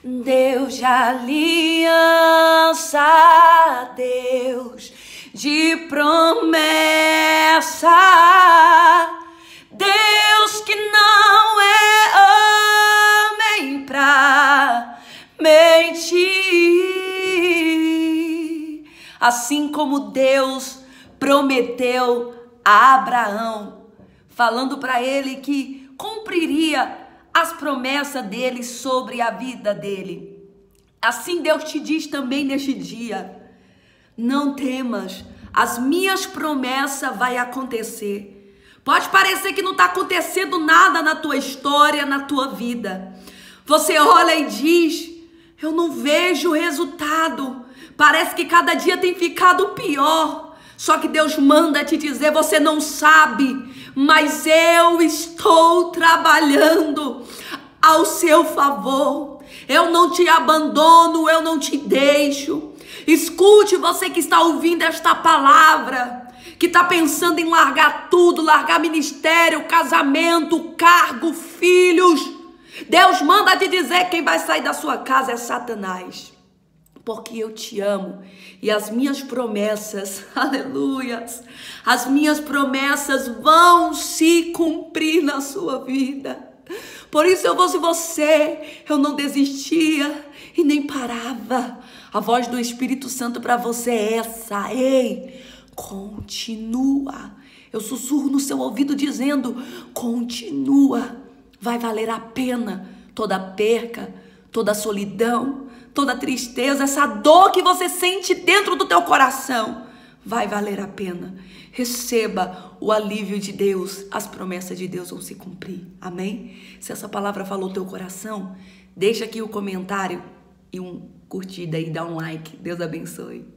Deus de aliança, Deus de promessa, Deus que não é homem pra mentir. Assim como Deus prometeu a Abraão, falando para ele que cumpriria as promessas dele sobre a vida dele. Assim Deus te diz também neste dia: não temas, as minhas promessas vai acontecer. Pode parecer que não está acontecendo nada na tua história, na tua vida. Você olha e diz: eu não vejo resultado. Parece que cada dia tem ficado pior. Só que Deus manda te dizer: você não sabe, mas eu estou trabalhando ao seu favor. Eu não te abandono, eu não te deixo. Escute, você que está ouvindo esta palavra, que está pensando em largar tudo, largar ministério, casamento, cargo, filhos. Deus manda te dizer: quem vai sair da sua casa é Satanás. Porque eu te amo e as minhas promessas, aleluias, as minhas promessas vão se cumprir na sua vida. Por isso eu fosse você, eu não desistia e nem parava. A voz do Espírito Santo para você é essa: ei, continua. Eu sussurro no seu ouvido dizendo: continua, vai valer a pena toda perca, toda solidão, toda tristeza, essa dor que você sente dentro do teu coração, vai valer a pena. Receba o alívio de Deus, as promessas de Deus vão se cumprir. Amém? Se essa palavra falou teu coração, deixa aqui o comentário e um curtida e dá um like. Deus abençoe.